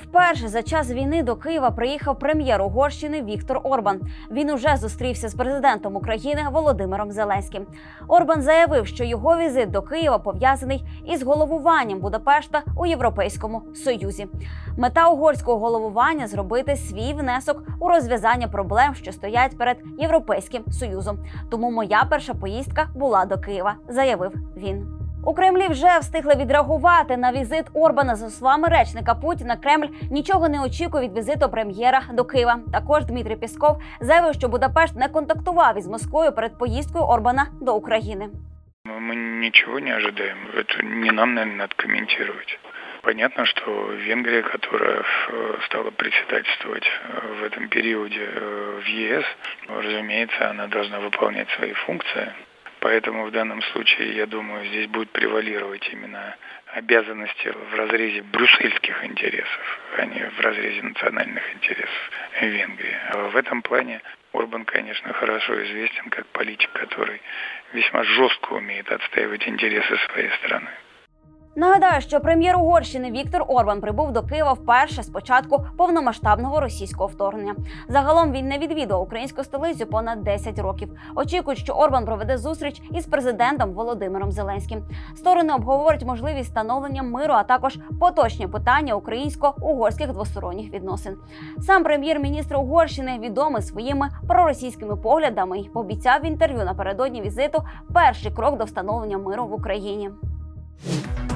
Вперше за час війни до Києва приїхав прем'єр Угорщини Віктор Орбан. Він уже зустрівся з президентом України Володимиром Зеленським. Орбан заявив, що його візит до Києва пов'язаний із головуванням Будапешта у Європейському Союзі. Мета угорського головування – зробити свій внесок у розв'язання проблем, що стоять перед Європейським Союзом. Тому моя перша поїздка була до Києва, заявив він. У Кремлі вже встигли відреагувати на візит Орбана. За словами речника Путіна, Кремль нічого не очікує від візиту прем'єра до Києва. Також Дмитрій Пєсков заявив, що Будапешт не контактував із Москвою перед поїздкою Орбана до України. Мы ничего не ожидаем. Это не нам, наверное, надо комментировать. Понятно, что Венгрия, которая стала председательствовать в этом периоде в ЕС, разумеется, она должна выполнять свои функции. Поэтому в данном случае, я думаю, здесь будет превалировать именно обязанности в разрезе брюссельских интересов, а не в разрезе национальных интересов Венгрии. В этом плане Орбан, конечно, хорошо известен как политик, который весьма жестко умеет отстаивать интересы своей страны. Нагадаю, що прем'єр Угорщини Віктор Орбан прибув до Києва вперше з початку повномасштабного російського вторгнення. Загалом він не відвідав українську столицю понад 10 років. Очікують, що Орбан проведе зустріч із президентом Володимиром Зеленським. Сторони обговорять можливість встановлення миру, а також поточні питання українсько-угорських двосторонніх відносин. Сам прем'єр-міністр Угорщини відомий своїми проросійськими поглядами і пообіцяв в інтерв'ю напередодні візиту перший крок до встановлення миру в Україні.